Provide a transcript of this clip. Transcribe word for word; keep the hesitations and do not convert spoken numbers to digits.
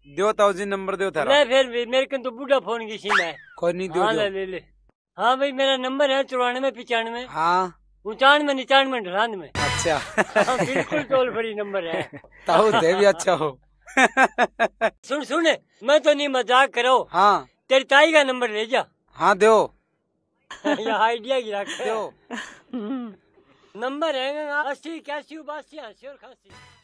दियो ताऊ जी नंबर दियो थारा। ले फिर भी मेरे को तो बूढ़ा फोन की सीम है। कोई नहीं दियो। हाँ ले ले ले। हाँ भाई मेरा नंबर है चौरानवे पिचानवे हाँ उचानवे निचानवे अठानवे। अच्छा हाँ, बिल्कुल टोल फ्री नंबर है। ताऊ दे भी अच्छा हो। सुन सुन मैं तो नहीं मजाक करो। हाँ तेरी ताई का नंबर ले जा। हाँ दियो। यह आइडिया की रख दियो। नंबर है अस्सी इक्यासी बासी अस्सी और खासी।